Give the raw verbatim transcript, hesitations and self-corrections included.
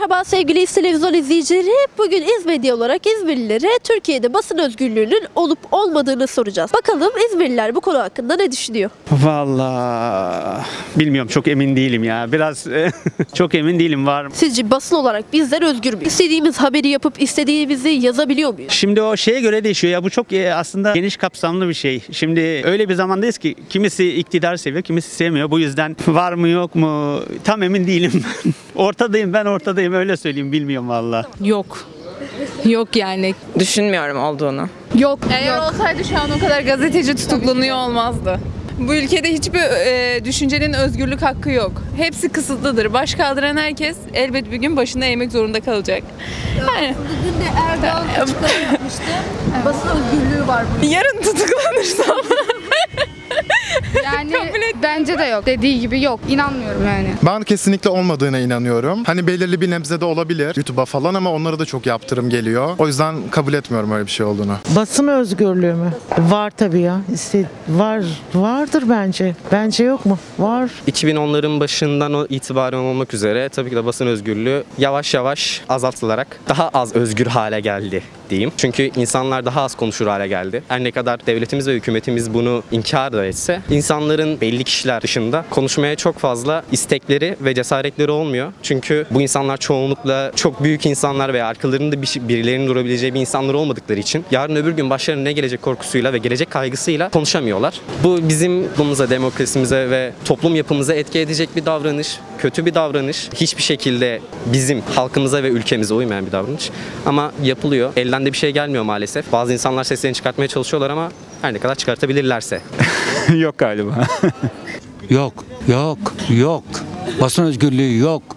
Merhaba sevgili televizyon izleyicileri. Bugün İzmedya olarak İzmirlilere Türkiye'de basın özgürlüğünün olup olmadığını soracağız. Bakalım İzmirliler bu konu hakkında ne düşünüyor? Vallahi bilmiyorum, çok emin değilim ya. Biraz çok emin değilim, var mı? Sizce basın olarak bizler özgür müyüz? İstediğimiz haberi yapıp istediğimizi yazabiliyor muyuz? Şimdi o şeye göre değişiyor ya, bu çok e, aslında geniş kapsamlı bir şey. Şimdi öyle bir zamandayız ki kimisi iktidar seviyor, kimisi sevmiyor. Bu yüzden var mı yok mu tam emin değilim. Ortadayım, ben ortadayım, öyle söyleyeyim, bilmiyorum vallahi. Yok. Yok yani. Düşünmüyorum olduğunu. Yok. Eğer olsaydı şu an o kadar gazeteci tutuklanıyor olmazdı. Bu ülkede hiçbir e, düşüncenin özgürlük hakkı yok. Hepsi kısıtlıdır. Baş kaldıran herkes elbet bir gün başında eğmek zorunda kalacak. Yani, Bugün de Erdoğan açıklama yapmıştı. Basın özgürlüğü var burada. yarın tutuklanırsam Yani bence de yok. Dediği gibi yok. İnanmıyorum yani. Ben kesinlikle olmadığına inanıyorum. Hani belirli bir nebze de olabilir YouTube'a falan ama onlara da çok yaptırım geliyor. O yüzden kabul etmiyorum öyle bir şey olduğunu. Basın özgürlüğü mü? Var tabii ya. İşte var, vardır bence. Bence yok mu? Var. iki bin onların başından itibaren olmak üzere tabii ki de basın özgürlüğü yavaş yavaş azaltılarak daha az özgür hale geldi diyeyim. Çünkü insanlar daha az konuşur hale geldi. Her ne kadar devletimiz ve hükümetimiz bunu inkar da etse, insanların belli kişiler dışında konuşmaya çok fazla istekleri ve cesaretleri olmuyor. Çünkü bu insanlar çoğunlukla çok büyük insanlar veya arkalarında bir şey, birilerinin durabileceği bir insanlar olmadıkları için yarın öbür gün başlarına ne gelecek korkusuyla ve gelecek kaygısıyla konuşamıyorlar. Bu bizim toplumumuza, demokrasimize ve toplum yapımıza etki edecek bir davranış, kötü bir davranış. Hiçbir şekilde bizim halkımıza ve ülkemize uymayan bir davranış. Ama yapılıyor. Elden de bir şey gelmiyor maalesef. Bazı insanlar seslerini çıkartmaya çalışıyorlar ama her ne kadar çıkartabilirlerse. Yok galiba. Yok, yok, yok. Basın özgürlüğü yok.